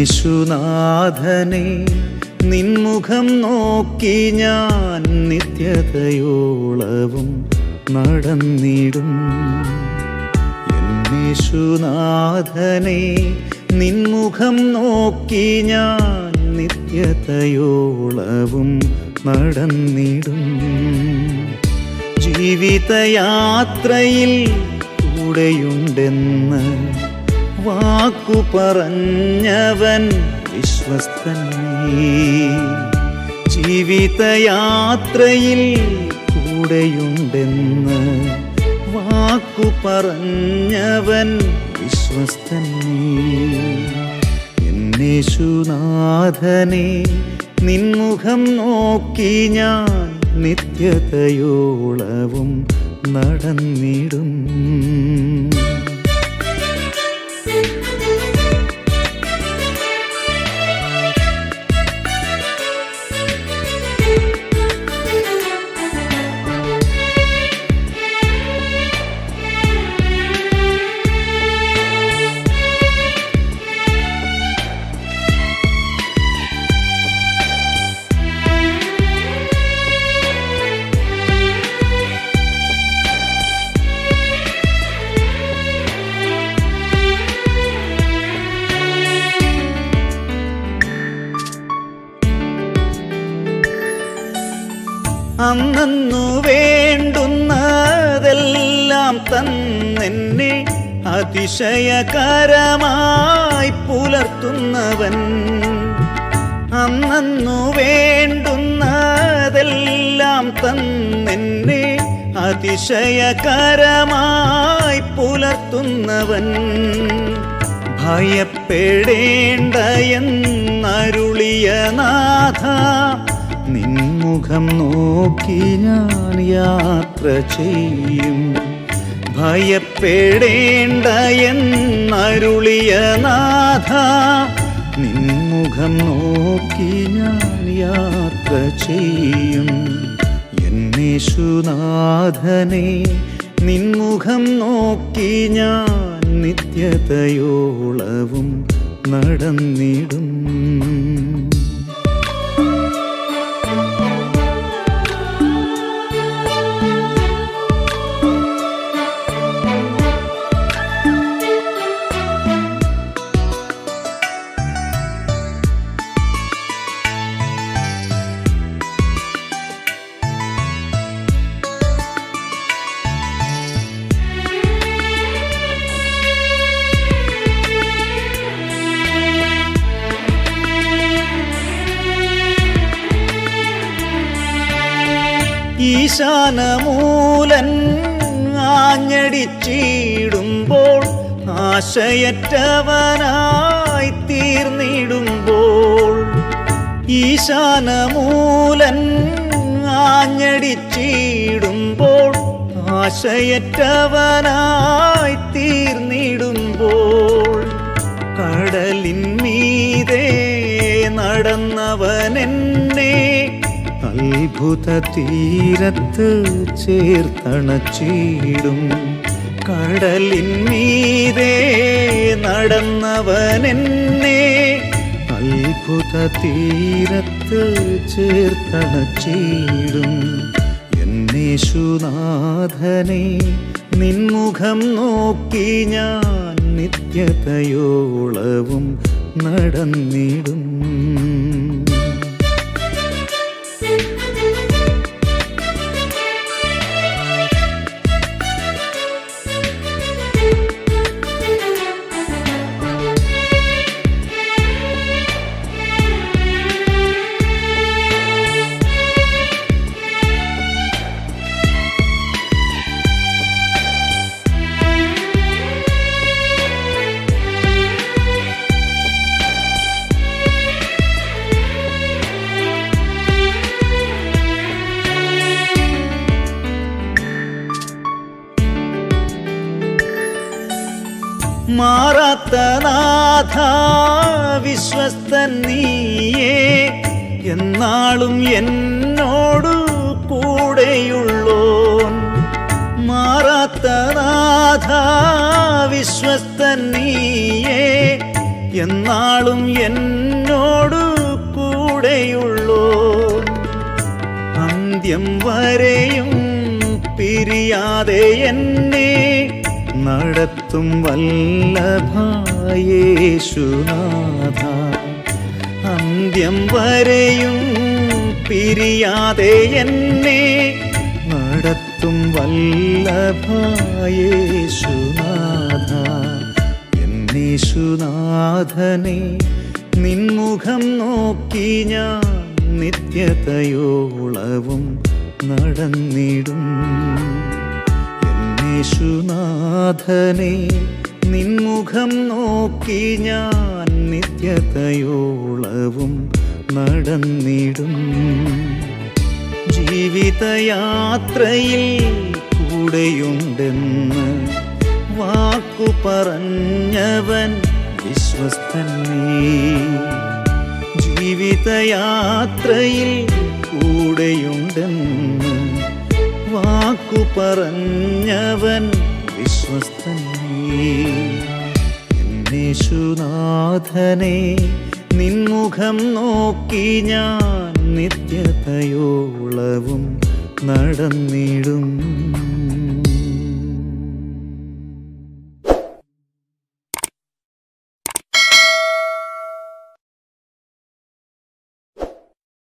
എന്നേശുനാഥനെ നിൻമുഖം നോക്കി ഞാൻ നിത്യതയോളവും നടന്നിടും. എന്നേശുനാഥനെ നിൻമുഖം നോക്കി ഞാൻ നിത്യതയോളവും നടന്നിടും. ജീവിതയാത്രയിൽ കൂടെയുണ്ടെന്ന് വാക്കു പറഞ്ഞവൻ വിശ്വസ്തൻ. ജീവിതയാത്രയിൽ കൂടെയുണ്ടെന്ന് വാക്കു പറഞ്ഞവൻ വിശ്വസ്തൻ. എന്നേശുനാഥനെ നിൻമുഖം നോക്കി ഞാൻ നിത്യതയോളവും നടന്നിടും. അന്നു വേണ്ടുന്നതെല്ലാം തന്നെന്നെ അതിശയകരമായി പുലർത്തുന്നവൻ. അന്നു വേണ്ടുന്നതെല്ലാം തന്നെന്നെ അതിശയകരമായി പുലർത്തുന്നവൻ. ഭയപ്പെടേണ്ട എന്നരുളിയ നാഥ നിൻമുഖം നോക്കി ഞാൻ യാത്ര ചെയ്യും. ഭയപ്പെടേണ്ട എന്നരുളിയ നാഥ നിൻമുഖം നോക്കി ഞാൻ യാത്ര ചെയ്യും. എന്നേശുനാഥനെ നിൻമുഖം നോക്കി ഞാൻ നിത്യതയോളവും നടന്നിടും. ഈശാനമൂലൻ ആഞ്ഞടിച്ചിടുമ്പോൾ ആശയറ്റവനായി തീർന്നിടുമ്പോൾ. ഈശാനമൂലൻ ആഞ്ഞടിച്ചിടുമ്പോൾ ആശയറ്റവനായി തീർന്നിടുമ്പോൾ. കടലിന്മീതെ നടന്നവനെന്നെ അത്ഭുത തീരത്ത് ചേർത്തണച്ചിടും. കടലിന്മീതെ നടന്നവനെന്നെ അത്ഭുത തീരത്ത് ചേർത്തണച്ചിടും. എന്നേശുനാഥനെ നിൻമുഖം നോക്കി ഞാൻ നിത്യതയോളവും നടന്നിടും. മാറാത്ത നാഥ വിശ്വസ്തൻ നീയേ, എന്നാളും എന്നോടു കൂടെയുള്ളോൻ. മാറാത്ത നാഥ വിശ്വസ്തൻ നീയേ, എന്നാളും എന്നോടു കൂടെയുള്ളോ അന്ത്യം വരെയും പിരിയാതെ എന്നെ നടത്തും വല്ലഭയേശുനാഥ അന്ത്യം വരെയും പിരിയാതെ എന്നെ നടത്തും വല്ലഭയേശുനാഥ എന്നേശുനാഥനെ നിൻമുഖം നോക്കി ഞാൻ നിത്യതയോളവും നടന്നിടും എന്നേശുനാഥനെ നിൻമുഖം നോക്കി ഞാൻ നിത്യതയോളവും നടന്നിടും ജീവിതയാത്രയിൽ കൂടെയുണ്ടെന്ന് വാക്കു പറഞ്ഞവൻ വിശ്വസ്തൻ നീ ജീവിതയാത്രയിൽ കൂടെയുണ്ടെന്ന് വാക്കു പറഞ്ഞവൻ വിശ്വസ്തൻ നീ എന്നേശുനാഥനെ നിൻമുഖം നോക്കി ഞാൻ നിത്യതയോളവും നടന്നിടും